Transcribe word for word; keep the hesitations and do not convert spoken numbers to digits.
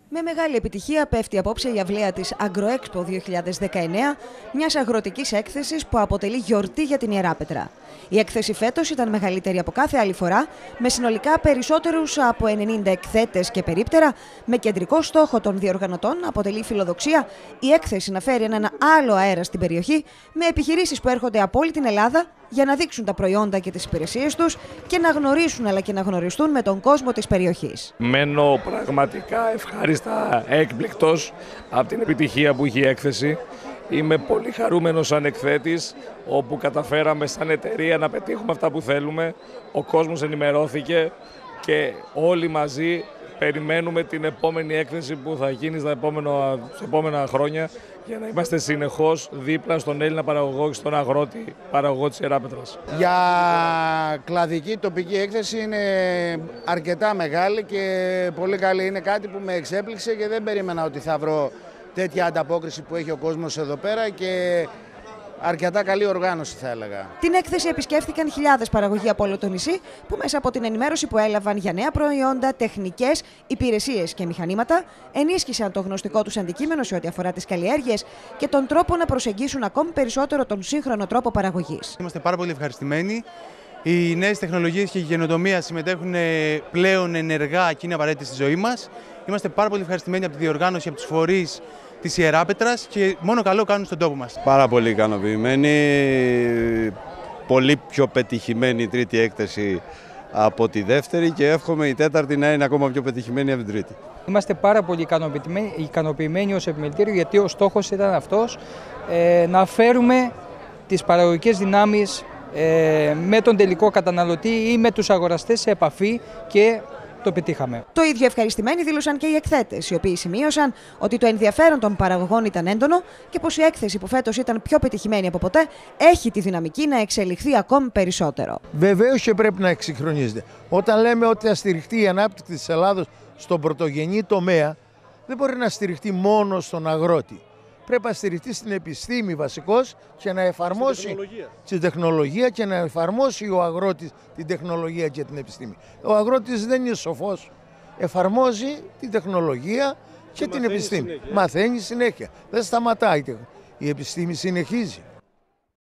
Με μεγάλη επιτυχία πέφτει απόψε η αυλαία της AgroExpo δύο χιλιάδες δεκαεννέα, μιας αγροτικής έκθεσης που αποτελεί γιορτή για την Ιεράπετρα. Η έκθεση φέτος ήταν μεγαλύτερη από κάθε άλλη φορά, με συνολικά περισσότερους από ενενήντα εκθέτες και περίπτερα, με κεντρικό στόχο των διοργανωτών αποτελεί φιλοδοξία η έκθεση να φέρει έναν άλλο αέρα στην περιοχή, με επιχειρήσεις που έρχονται από όλη την Ελλάδα για να δείξουν τα προϊόντα και τις υπηρεσίες τους και να γνωρίσουν αλλά και να γνωριστούν με τον κόσμο της περιοχής. Μένω πραγματικά ευχάριστα έκπληκτος από την επιτυχία που είχε η έκθεση. Είμαι πολύ χαρούμενος σαν εκθέτης, όπου καταφέραμε σαν εταιρεία να πετύχουμε αυτά που θέλουμε. Ο κόσμος ενημερώθηκε και όλοι μαζί περιμένουμε την επόμενη έκθεση που θα γίνει στα επόμενα, στα επόμενα χρόνια, για να είμαστε συνεχώς δίπλα στον Έλληνα παραγωγό και στον αγρότη παραγωγό της Ιεράπετρας. Για κλαδική τοπική έκθεση είναι αρκετά μεγάλη και πολύ καλή. Είναι κάτι που με εξέπληξε και δεν περίμενα ότι θα βρω τέτοια ανταπόκριση που έχει ο κόσμος εδώ πέρα και αρκετά καλή οργάνωση, θα έλεγα. Την έκθεση επισκέφθηκαν χιλιάδες παραγωγοί από όλο το νησί, που μέσα από την ενημέρωση που έλαβαν για νέα προϊόντα, τεχνικές, υπηρεσίες και μηχανήματα, ενίσχυσαν το γνωστικό τους αντικείμενο σε ό,τι αφορά τις καλλιέργειες και τον τρόπο να προσεγγίσουν ακόμη περισσότερο τον σύγχρονο τρόπο παραγωγής. Είμαστε πάρα πολύ ευχαριστημένοι. Οι νέες τεχνολογίες και η καινοτομία συμμετέχουν πλέον ενεργά και είναι απαραίτητες στη ζωή μας. Είμαστε πάρα πολύ ευχαριστημένοι από τη διοργάνωση, από τους φορείς της Ιεράπετρας και μόνο καλό κάνουν στον τόπο μας. Πάρα πολύ ικανοποιημένοι, πολύ πιο πετυχημένη η τρίτη έκθεση από τη δεύτερη και εύχομαι η τέταρτη να είναι ακόμα πιο πετυχημένη από την τρίτη. Είμαστε πάρα πολύ ικανοποιημένοι, ικανοποιημένοι ως επιμελητήριο, γιατί ο στόχος ήταν αυτός, ε, να φέρουμε τις παραγωγικές δυνάμεις ε, με τον τελικό καταναλωτή ή με τους αγοραστές σε επαφή και το πετύχαμε. Το ίδιο ευχαριστημένοι δήλωσαν και οι εκθέτες, οι οποίοι σημείωσαν ότι το ενδιαφέρον των παραγωγών ήταν έντονο και πως η έκθεση που φέτος ήταν πιο πετυχημένη από ποτέ έχει τη δυναμική να εξελιχθεί ακόμη περισσότερο. Βεβαίως και πρέπει να εξυγχρονίζεται. Όταν λέμε ότι θα στηριχτεί η ανάπτυξη της Ελλάδος στον πρωτογενή τομέα, δεν μπορεί να στηριχτεί μόνο στον αγρότη. Πρέπει να στηριχτεί στην επιστήμη βασικώς και να εφαρμόσει στην τεχνολογία. Στην τεχνολογία και να εφαρμόσει ο αγρότης την τεχνολογία και την επιστήμη. Ο αγρότης δεν είναι σοφός. Εφαρμόζει την τεχνολογία και, και την επιστήμη. Συνέχεια. Μαθαίνει συνέχεια. Δεν σταματάει. Η επιστήμη συνεχίζει.